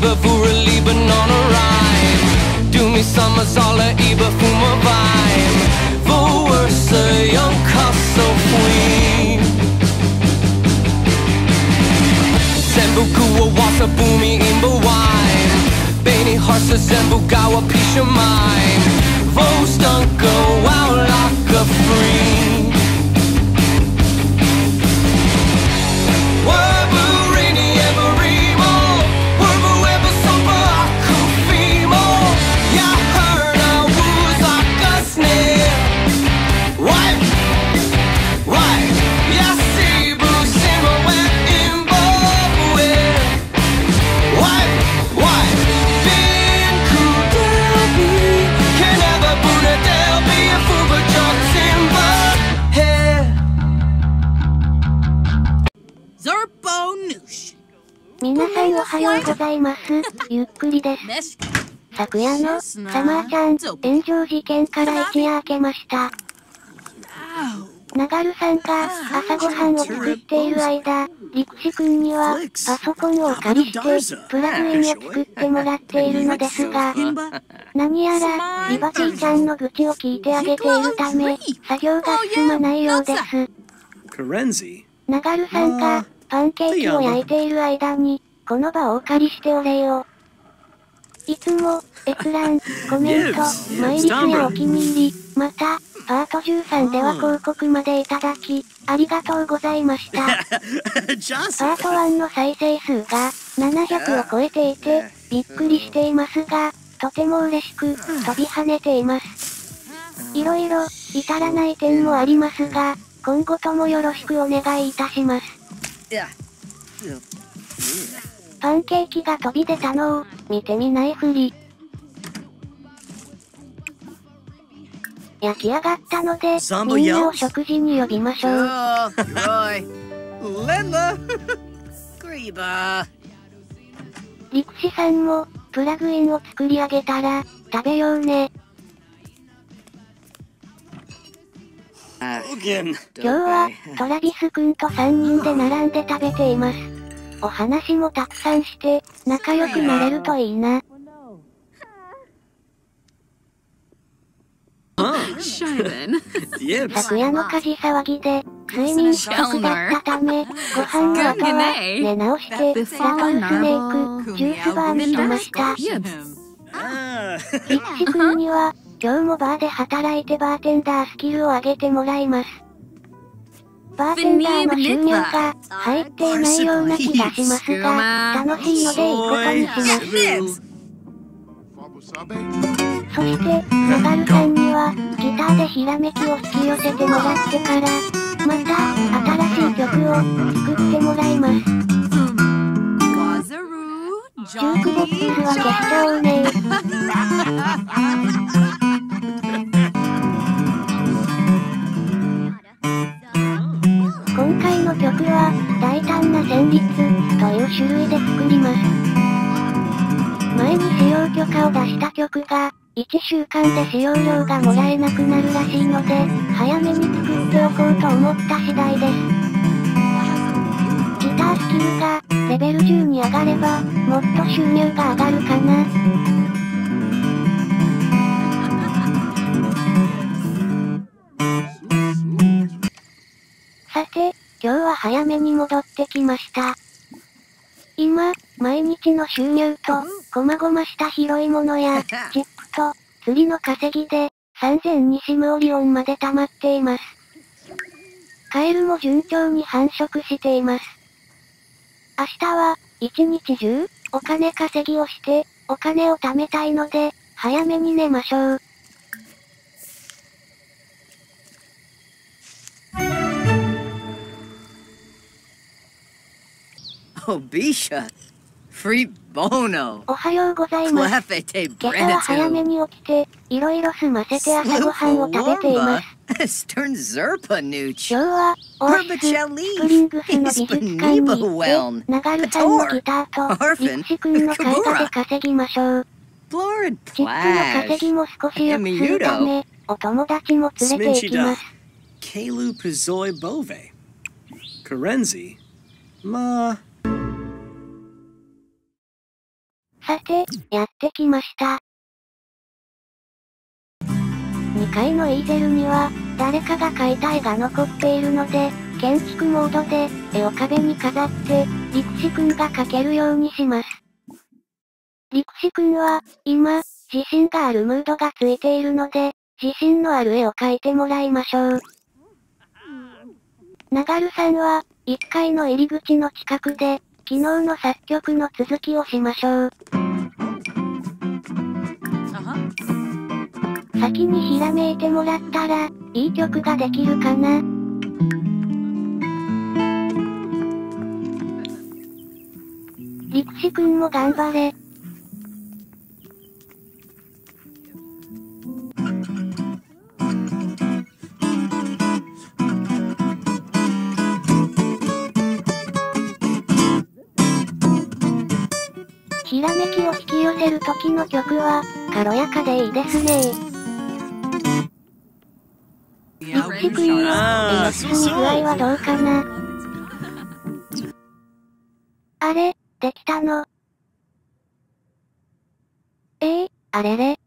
vore lieben on a rhyme. Du mig summers alla iber fuma vime. Vore se young so free. Zembu kuwa wasa boomy imba wine. Beni harsa zembu gawa pisha mime. Vos don't go out like a free. 皆さんおはようございます。ゆっくりです。昨夜のサマーちゃん炎上事件から一夜明けました。ナガルさんが朝ごはんを作っている間、リクシ君にはパソコンをお借りしてプラグインを作ってもらっているのですが、何やらリバティちゃんの愚痴を聞いてあげているため、作業が進まないようです。ナガルさんがパンケーキを焼いている間に、この場をお借りしてお礼を。いつも、閲覧、コメント、マイリスやお気に入り、また、パート13では広告までいただき、ありがとうございました。パート1の再生数が700を超えていて、びっくりしていますが、とても嬉しく、飛び跳ねています。いろいろ、至らない点もありますが、今後ともよろしくお願いいたします。パンケーキが飛び出たのを見てみないふり。焼き上がったので、みんなを食事に呼びましょう。リクシさんもプラグインを作り上げたら食べようね。今日はトラビス君と3人で並んで食べています。お話もたくさんして仲良くなれるといいな。昨夜の火事騒ぎで睡眠不足だったため、ご飯の後は寝直してラトルスネークジュースバーにしました。リクシ君には今日もバーで働いてバーテンダースキルを上げてもらいます。バーテンダーの収入が入っていないような気がしますが、楽しいのでいいことにします。そして、ナガルさんにはギターでひらめきを引き寄せてもらってから、また新しい曲を作ってもらいます。ジュークボックスは消しちゃおうね今回の曲は、大胆な旋律という種類で作ります。前に使用許可を出した曲が、1週間で使用料がもらえなくなるらしいので、早めに作っておこうと思った次第です。ギタースキルがレベル10に上がれば、もっと収入が上がるかな。さて、今日は早めに戻ってきました。今、毎日の収入と、こまごました拾い物や、チップと、釣りの稼ぎで、3000にシムオリオンまで溜まっています。カエルも順調に繁殖しています。明日は、一日中、お金稼ぎをして、お金を貯めたいので、早めに寝ましょう。 Oh, Bisha. Free Bono. おはようございます。今朝は早めに起きて、いろいろ済ませて朝ごはんを食べています。今日は、オアシス・スプリングスの美術館に行って、ナガルさんのギターと、リクシ君の絵画で稼ぎましょう。チップの稼ぎも少し良くするため、お友達も連れて行きます。 Kalu Pizoi Bove. Karenzi. Ma. さて、やってきました。2階のイーゼルには、誰かが描いた絵が残っているので、建築モードで、絵を壁に飾って、陸士くんが描けるようにします。陸士くんは、今、自信があるムードがついているので、自信のある絵を描いてもらいましょう。ナガルさんは、1階の入り口の近くで、昨日の作曲の続きをしましょう。先にひらめいてもらったら、いい曲ができるかな。陸士くんも頑張れ。ひらめきを引き寄せる時の曲は、軽やかでいいですね。陸士くんの、絵の進み具合はどうかな。あれ、できたの。あれれ。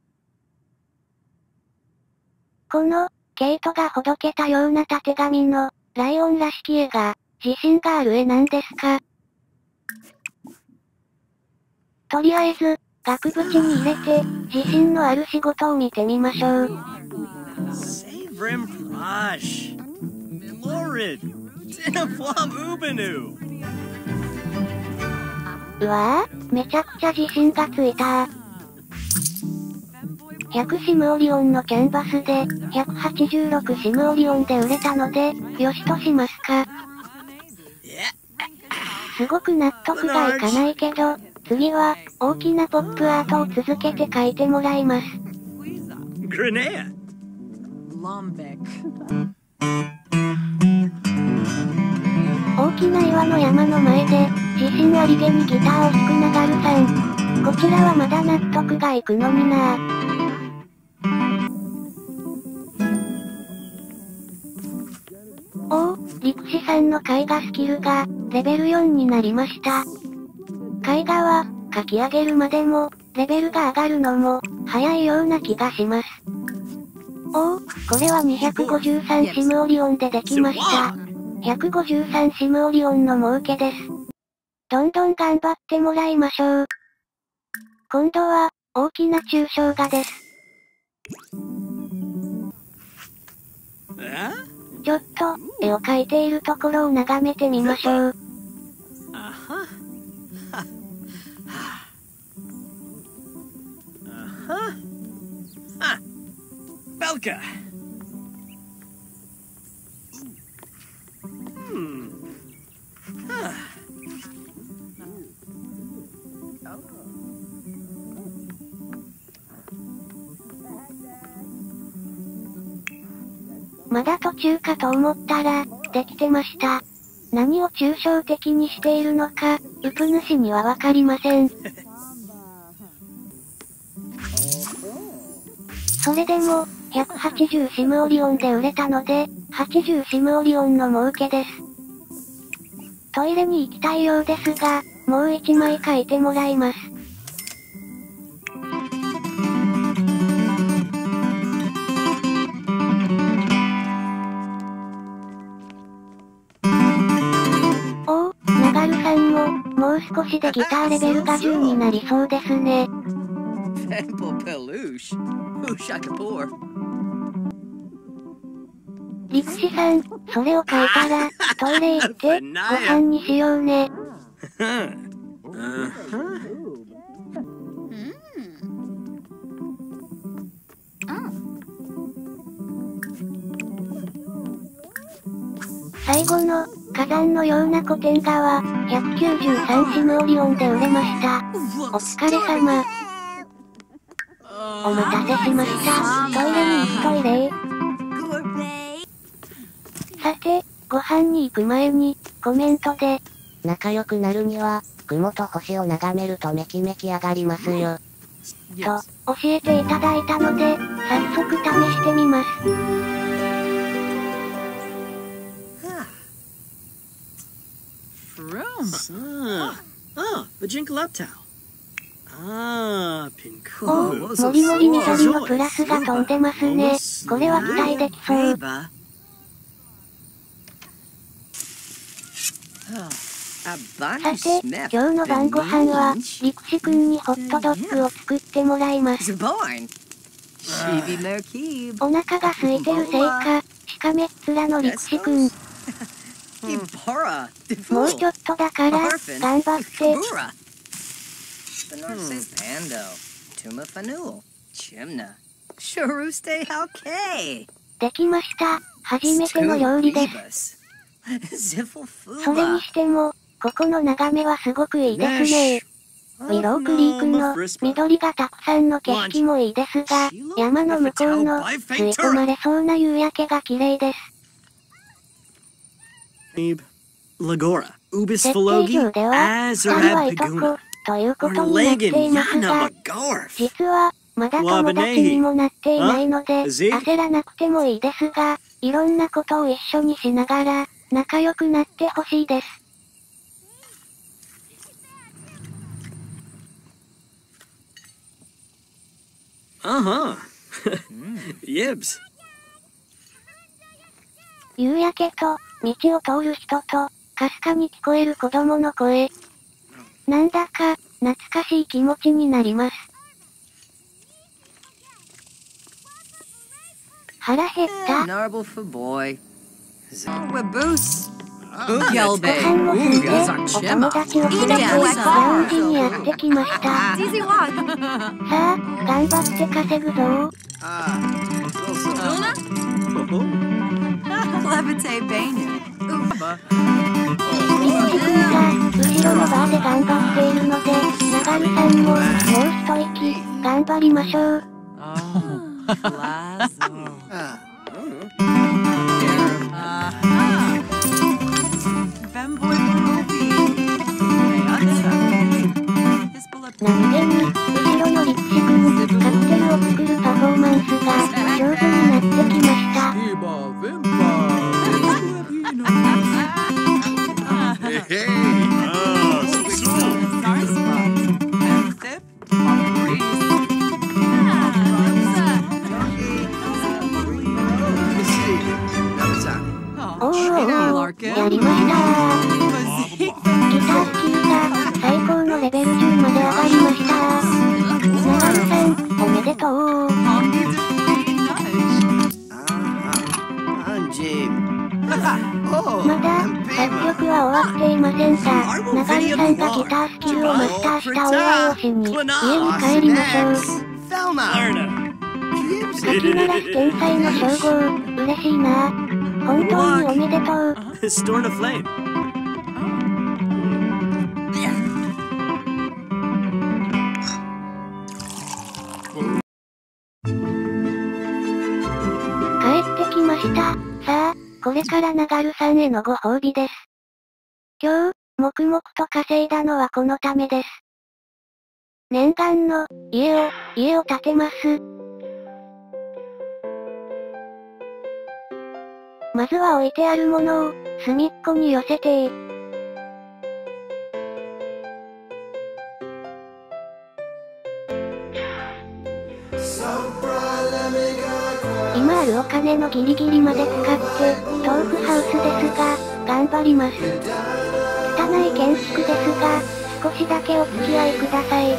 この、毛糸がほどけたようなたてがみの、ライオンらしき絵が、自信がある絵なんですか？とりあえず、額縁に入れて、自信のある仕事を見てみましょう。うわぁ、めちゃくちゃ自信がついた。100シムオリオンのキャンバスで、186シムオリオンで売れたので、よしとしますか。すごく納得がいかないけど、次は、大きなポップアートを続けて描いてもらいます。大きな岩の山の前で、自信ありげにギターを弾くナガルさん。こちらはまだ納得がいくのになぁ。陸士さんの絵画スキルが、レベル4になりました。絵画は、描き上げるまでも、レベルが上がるのも、早いような気がします。これは253シムオリオンでできました。153シムオリオンの儲けです。どんどん頑張ってもらいましょう。今度は、大きな抽象画です。ちょっと、絵を描いているところを眺めてみましょう。 Belka! まだ途中かと思ったら、できてました。何を抽象的にしているのか、ウプ主にはわかりません。それでも、180シムオリオンで売れたので、80シムオリオンの儲けです。トイレに行きたいようですが、もう1枚描いてもらいます。ナガルさんも、もう少しでギターレベルが10になりそうですね。陸士さん、それを書いたら、トイレ行って、ご飯にしようね。最後の、火山のような古典画は、193シムオリオンで売れました。お疲れ様。お待たせしました。トイレに行くトイレ。さて、ご飯に行く前に、コメントで。 仲良くなるには、雲と星を眺めるとめきめき上がりますよ。 と、教えていただいたので、早速試してみます。 The Jinkaluptau. Ah, お Pinko. もりもり緑のプラスが飛んでますね。これは期待できそう。 さて、今日の晩ご飯は、陸士くんにホットドッグを作ってもらいます。お腹が空いてるせいか、しかめっ面の陸士くん。もうちょっとだから、頑張って。できました。初めての料理です。それにしても、ここの眺めはすごくいいですね。ウィロークリークの緑がたくさんの景色もいいですが、山の向こうの吸い込まれそうな夕焼けが綺麗です。 Lagora, 設定上では、2人はいとこということになっていますが、実は、まだ友達にもなっていないので、焦らなくてもいいですが、いろんなことを一緒にしながら、仲良くなってほしいです。 Yibs. 夕焼けと、道を通る人と、かすかに聞こえる子供の声。なんだか、懐かしい気持ちになります。腹減った。ご飯も済んで、お友達を連れて、ラウンジにやってきました。さあ、頑張って稼ぐぞ。ミッチ君が、後ろのバーで頑張っているので、ナガルさんも、もう一息、頑張りましょう。何気に、後ろのリッチ君、カクテルを作るパフォーマンスが、上手になってきました。おー、やりましたー。ギタースキルが、最高のレベル10まで上がりましたー。ナガルさん、おめでとうー。まだ、作曲は終わっていませんが、ナガルさんがギタースキルをマスターしたお祝いをしに、家に帰りましょう。先ならす天才の称号、嬉しいな。本当におめでとう。 Storm a flame. 帰ってきました。さあ、これからナガルさんへのご褒美です。今日、黙々と稼いだのはこのためです。念願の、家を建てます。まずは置いてあるものを、隅っこに寄せて今あるお金のギリギリまで使って、豆腐ハウスですが、頑張ります。汚い建築ですが、少しだけお付き合いください。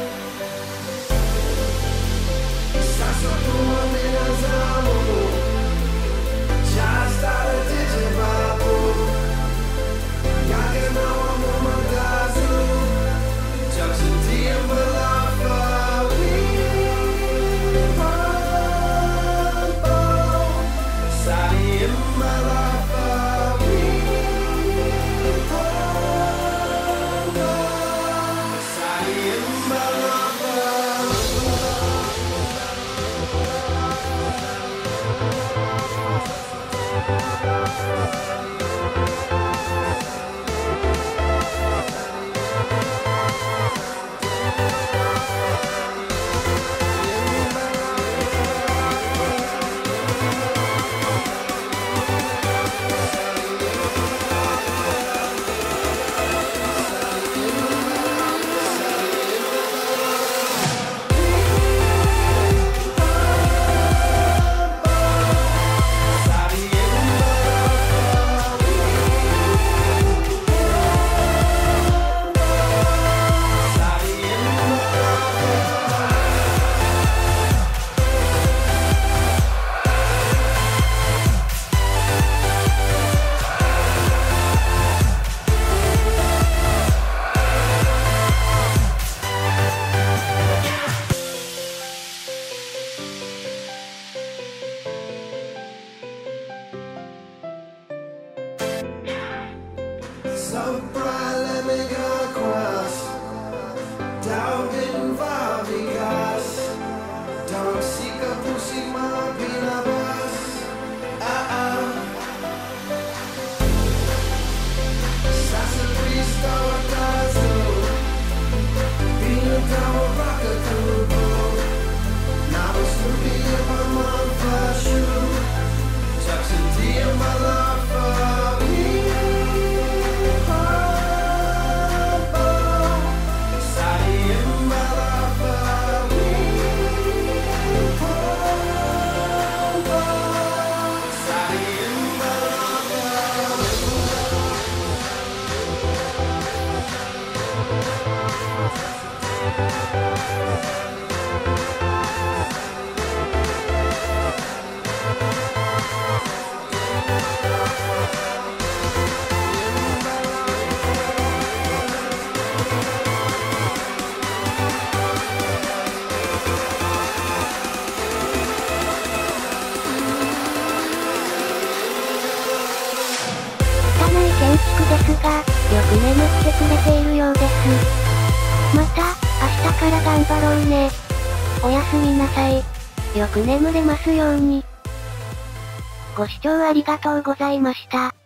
建築ですが、よく眠ってくれているようです。また、明日から頑張ろうね。おやすみなさい。よく眠れますように。ご視聴ありがとうございました。